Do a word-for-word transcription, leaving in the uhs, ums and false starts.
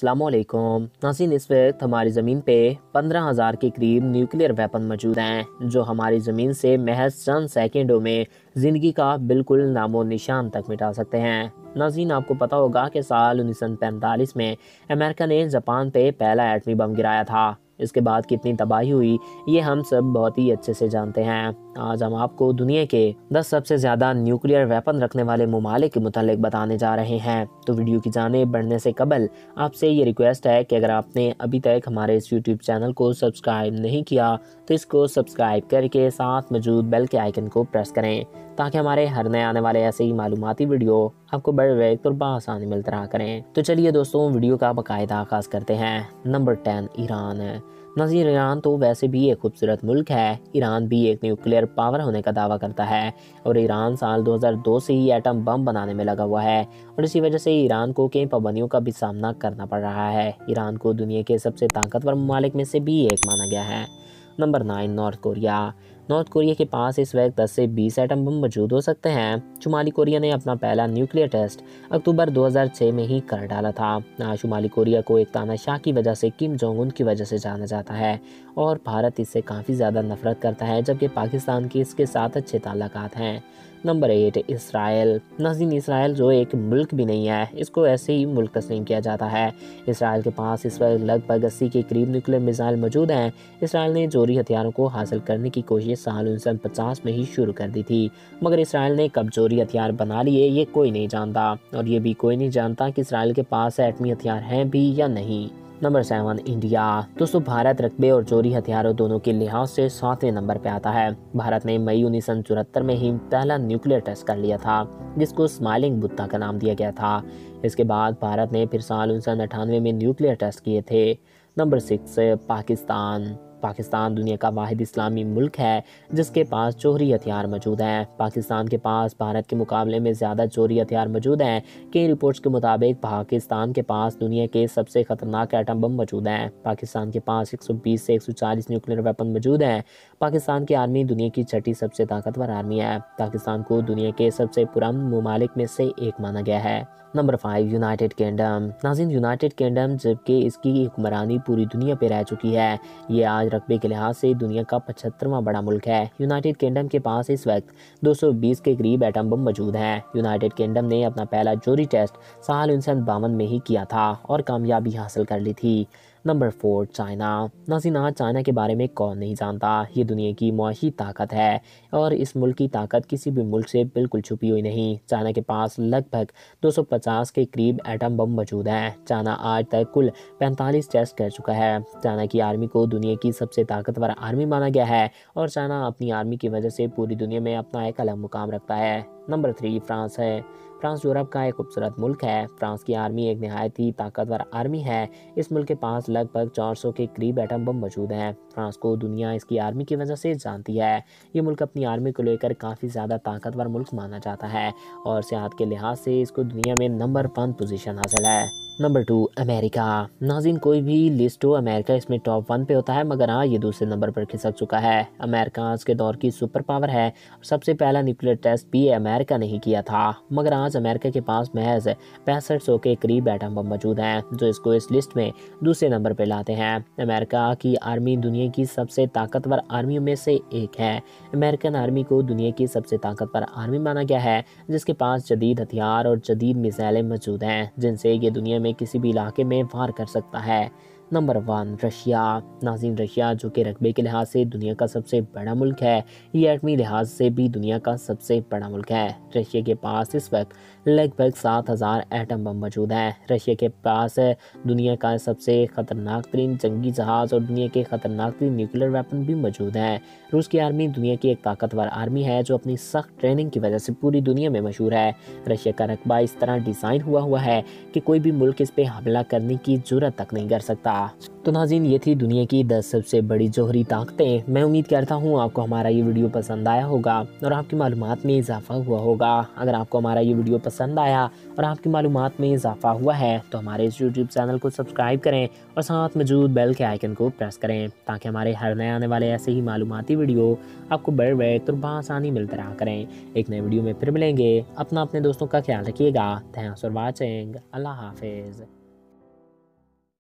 अस्सलामुअलैकुम नाज़रीन, इस वक्त हमारी ज़मीन पे पंद्रह हज़ार के करीब न्यूक्लियर वेपन मौजूद हैं जो हमारी ज़मीन से महज चंद सेकंडों में ज़िंदगी का बिल्कुल नामो निशान तक मिटा सकते हैं। नाज़रीन, आपको पता होगा कि साल उन्नीस सौ पैंतालीस में अमेरिका ने जापान पे पहला एटमी बम गिराया था। इसके बाद कितनी तबाही हुई ये हम सब बहुत ही अच्छे से जानते हैं। आज हम आपको दुनिया के दस सबसे ज़्यादा न्यूक्लियर वेपन रखने वाले ममालिक के मुतालिक बताने जा रहे हैं। तो वीडियो की जाने बढ़ने से कबल आपसे ये रिक्वेस्ट है कि अगर आपने अभी तक हमारे इस यूट्यूब चैनल को सब्सक्राइब नहीं किया तो इसको सब्सक्राइब करके साथ मौजूद बेल के आइकन को प्रेस करें ताकि हमारे हर नए आने वाले ऐसे ही मालूमाती वीडियो आपको बड़े वक्त और बआसानी मिलता रहा करें। तो चलिए दोस्तों, वीडियो का बाकायदा आगाज़ करते हैं। नंबर टेन ईरान है। नाज़रीन, ईरान तो वैसे भी एक खूबसूरत मुल्क है। ईरान भी एक न्यूक्लियर पावर होने का दावा करता है और ईरान साल दो हज़ार दो से ही एटम बम बनाने में लगा हुआ है और इसी वजह से ईरान को कई पाबंदियों का भी सामना करना पड़ रहा है। ईरान को दुनिया के सबसे ताकतवर ममालिक में से भी एक माना गया है। Number nine North Korea. North Korea के पास इस वक्त दस से बीस एटम बम मौजूद हो सकते हैं। शुमाली कोरिया ने अपना पहला न्यूक्लियर टेस्ट अक्टूबर दो हज़ार छह में ही कर डाला था। शुमाली कोरिया को एक तानाशाह की वजह से किम जोंग उन की वजह से जाना जाता है और भारत इससे काफ़ी ज़्यादा नफरत करता है, जबकि पाकिस्तान की इसके साथ अच्छे ताल्लुकात हैं। Number eight Israel. नाज़रीन, इसराइल जो एक मुल्क भी नहीं है, इसको ऐसे ही मुल्क तस्लीम किया जाता है। इसराइल के पास इस वक्त लगभग अस्सी के करीब न्यूक्लियर मिसाइल मौजूद हैं। इसराइल ने जोरी हथियारों को हासिल करने की कोशिश साल उन्नीस सौ पचास में ही शुरू कर दी थी, मगर इसराइल ने कब जोरी हथियार बना लिए ये कोई नहीं जानता और ये भी कोई नहीं जानता कि इसराइल के पास एटमी हथियार हैं भी या नहीं। Number seven India. दोस्तों, भारत रकबे और जोरी हथियारों दोनों के लिहाज से सातवें नंबर पे आता है। भारत ने मई उन्नीस सौ चौहत्तर में ही पहला न्यूक्लियर टेस्ट कर लिया था जिसको स्माइलिंग बुद्धा का नाम दिया गया था। इसके बाद भारत ने फिर साल उन्नीस सौ अट्ठानवे में न्यूक्लियर टेस्ट किए थे। Number six Pakistan. पाकिस्तान दुनिया का वाहिद इस्लामी मुल्क है जिसके पास जोहरी हथियार मौजूद हैं। पाकिस्तान के पास भारत के मुकाबले में ज़्यादा जोहरी हथियार मौजूद हैं। कई रिपोर्ट्स के मुताबिक पाकिस्तान के पास दुनिया के सबसे खतरनाक एटम बम मौजूद हैं। पाकिस्तान के पास एक सौ बीस से एक सौ चालीस न्यूक्लियर वेपन मौजूद हैं। पाकिस्तान की आर्मी दुनिया की छठी सबसे ताकतवर आर्मी है। पाकिस्तान को दुनिया के सबसे पुराने ममालिक में से एक माना गया है। Number five United Kingdom. नाज़रीन, यूनाइटेड किंगडम जबकि इसकी हुक्मरानी पूरी दुनिया पे रह चुकी है, ये आज रकबे के लिहाज से दुनिया का पचहत्तरवां बड़ा मुल्क है। यूनाइटेड किंगडम के पास इस वक्त दो सौ बीस के करीब एटम बम मौजूद हैं। यूनाइटेड किंगडम ने अपना पहला जोरी टेस्ट साल उन्नीस सौ बावन में ही किया था और कामयाबी हासिल कर ली थी। Number four China. नाज़रीन, आज चाइना के बारे में कौन नहीं जानता। ये दुनिया की मुआशी ताकत है और इस मुल्क की ताकत किसी भी मुल्क से बिल्कुल छुपी हुई नहीं। चाइना के पास लगभग दो सौ पचास के करीब एटम बम मौजूद हैं। चाइना आज तक कुल पैंतालीस टेस्ट कर चुका है। चाइना की आर्मी को दुनिया की सबसे ताकतवर आर्मी माना गया है और चाइना अपनी आर्मी की वजह से पूरी दुनिया में अपना एक अलग मुकाम रखता है। नंबर थ्री फ्रांस है। फ्रांस यूरोप का एक खूबसूरत मुल्क है। फ्रांस की आर्मी एक नहायत ही ताकतवर आर्मी है। इस मुल्क के पास लगभग चार सौ के करीब एटम बम मौजूद हैं। फ्रांस को दुनिया इसकी आर्मी की वजह से जानती है। ये मुल्क अपनी आर्मी को लेकर काफ़ी ज़्यादा ताकतवर मुल्क माना जाता है और सियाहत के लिहाज से इसको दुनिया में नंबर वन पोजीशन हासिल है। Number two America. नाज़रीन, कोई भी लिस्ट हो अमेरिका इसमें टॉप वन पे होता है, मगर हाँ ये दूसरे नंबर पर खिसक चुका है। अमेरिका आज के दौर की सुपर पावर है और सबसे पहला न्यूक्लियर टेस्ट भी अमेरिका ने ही किया था, मगर आज अमेरिका के पास महज पैंसठ सौ के करीब एटम बम मौजूद हैं जो इसको इस लिस्ट में दूसरे नंबर पर लाते हैं। अमेरिका की आर्मी दुनिया की सबसे ताकतवर आर्मियों में से एक है। अमेरिकन आर्मी को दुनिया की सबसे ताकतवर आर्मी माना गया है जिसके पास जदीद हथियार और जदीद मिसाइलें मौजूद हैं जिनसे ये दुनिया में किसी भी इलाके में वार कर सकता है। Number one Russia. नाज़रीन, रशिया जो कि रकबे के लिहाज से दुनिया का सबसे बड़ा मुल्क है, ये एटमी लिहाज से भी दुनिया का सबसे बड़ा मुल्क है। रशिया के पास इस वक्त लगभग सात हज़ार एटम बम मौजूद हैं। रशिया के पास दुनिया का सबसे ख़तरनाक तरीन जंगी जहाज़ और दुनिया के ख़तरनाक तरीन न्यूक्लियर वेपन भी मौजूद हैं। रूस की आर्मी दुनिया की एक ताकतवर आर्मी है जो अपनी सख्त ट्रेनिंग की वजह से पूरी दुनिया में मशहूर है। रशिया का रकबा इस तरह डिज़ाइन हुआ हुआ है कि कोई भी मुल्क इस पर हमला करने की जुर्रत तक नहीं कर सकता। तो नाज़रीन, ये थी दुनिया की दस सबसे बड़ी जोहरी ताकतें। मैं उम्मीद करता हूँ आपको हमारा ये वीडियो पसंद आया होगा और आपकी मालूमात में इजाफा हुआ होगा। अगर आपको हमारा ये वीडियो पसंद आया और आपकी मालूमात में इजाफा हुआ है तो हमारे इस यूट्यूब चैनल को सब्सक्राइब करें और साथ मौजूद बेल के आइकन को प्रेस करें ताकि हमारे हर नए आने वाले ऐसे ही मालूमाती वीडियो आपको बर वक्त और बआसानी मिलते रहा करें। एक नए वीडियो में फिर मिलेंगे। अपना अपने दोस्तों का ख्याल रखिएगा। Thanks for watching. अल्लाह हाफिज़।